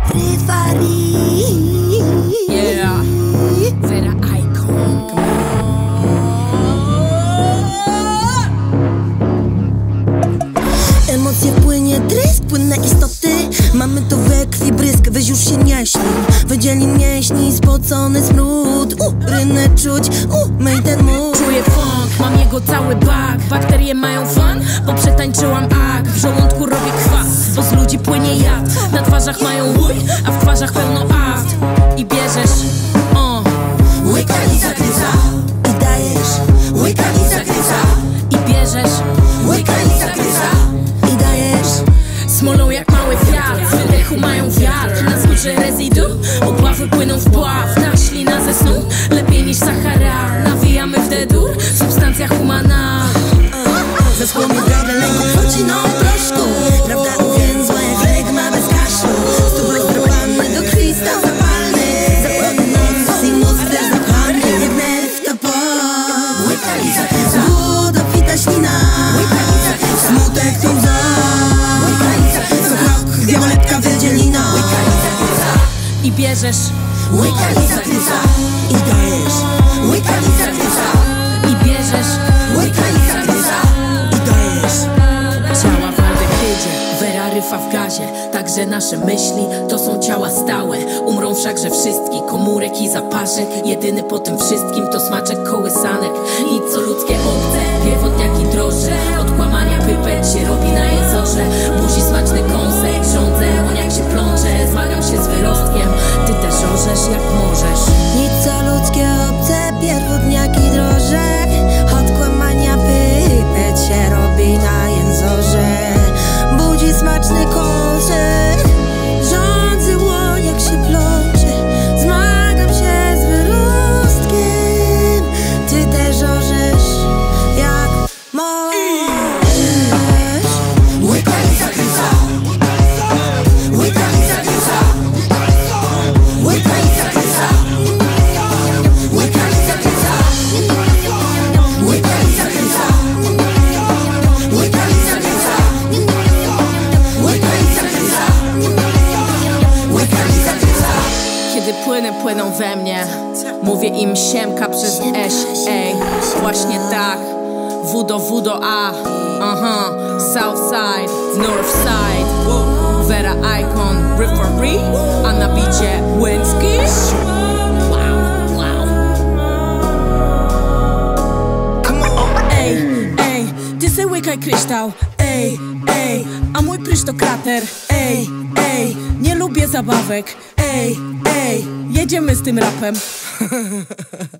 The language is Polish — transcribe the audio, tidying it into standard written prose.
Yeah, Vera Icon. Emocje płynie trysk, płynne istoty. Mamy to we krwi brysk, weź już się nie śni. Wydzieli mięśni, spocony smród. Rynę czuć, myj ten mód. Czuję funk, mam jego cały bak. Bakterie mają fan, bo przetańczyłam ak. W żołądku robię kwas, bo z ludzi płynie jad. Na twarzach mają łój, a w twarzach pełno akt. I bierzesz, łyka i zagryza. I dajesz, łyka i zagryza. I bierzesz, łyka i zagryza. I dajesz, smolą jak mały wiatr. Z wydechu mają wiatr. Na skórze rezydu, opławy płyną w pław. Ta ślina ze snu, lepiej niż Sahara. Nawijamy w dedur, substancja humana. ze skłomu gardle lęku pociną proszku. Prawda uwięzła jak legma bez kaszlu. Stóp rozdrobany do krwi stał zapalny. Zapłonący i mózg też zapalny. Jak nerw to pot. Łyka i zagryza. Głód obfita ślina. Łyka i zagryza. Smutek to łza. Łyka i zagryza. Krok, wioletka wydzielina. Łyka i zagryza. I bierzesz, łyka i zagryza. I dajesz, łyka i zagryza. I bierzesz, łyka i zagryza. I dajesz. ciała w aldehydzie, Vera ryfa w gazie. Także nasze myśli to są ciała stałe. Umrą wszakże wszystkie, komórek i zapaszek. Jedyny po tym wszystkim to smaczek kołysanek. Nic co ludzkie obce, pierwotniaki drożdże. Od kłamania pypet się robi na jezorze. Buzi smaczny kąsek, rządzę, on jak się plącze. Zmagam się z wyrostkiem, ty też orzesz jak możesz. Nic co ludzkie obce, pierwotniaki droże. Od kłamania pypet się robi na jęzorze. Budzi smaczny kąsek, rządzy łoń jak się plącze. Zmagam się z wyrostkiem, ty też orzesz jak możesz. Łyka i zagryza. Łyka i zagryza. Łyka i zagryza. Łyka i zagryza. Łyka i zagryza. Łyka i zagryza. Łyka i zagryza. Łyka i zagryza. Kiedy płyną we mnie, mówię im siemka przez S, ej, właśnie tak. W do A, Southside, Northside, Vera Icon, Referee, a na bicie Łęcki. Wow. Ej, ty se łykaj kryształ, ej, a mój prysz to krater, ej, nie lubię zabawek, ej, jedziemy z tym rapem.